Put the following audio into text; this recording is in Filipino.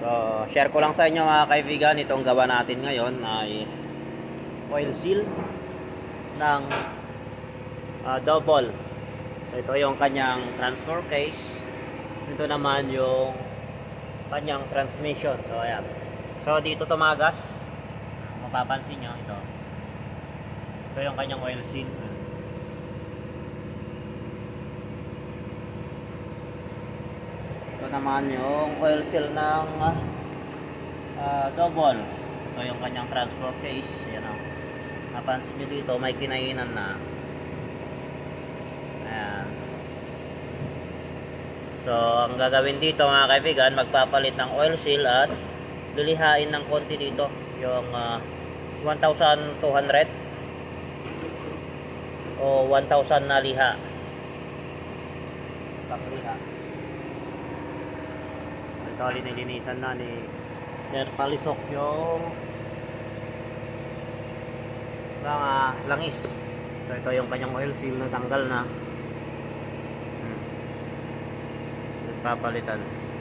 So, share ko lang sa inyo mga kaibigan, itong gawa natin ngayon ay oil seal ng double. So, ito yung kanyang transfer case. Ito naman yung kanyang transmission. So, ayan. So, dito tumagas. Mapapansin nyo, ito. Ito yung kanyang oil seal. Ito naman yung oil seal ng double. Ito yung kanyang transfer case. Yan o. Napansin nyo dito, may kinainan na. Ayan. So, ang gagawin dito mga kaibigan, magpapalit ng oil seal at lilihain ng konti dito. Yung 1,200 o 1,000 na liha. Pagliha. Ito, linilinisan na ni Sir Palisok yung mga langis. So, ito yung kanyang oil seal na tanggal na. Papalitan.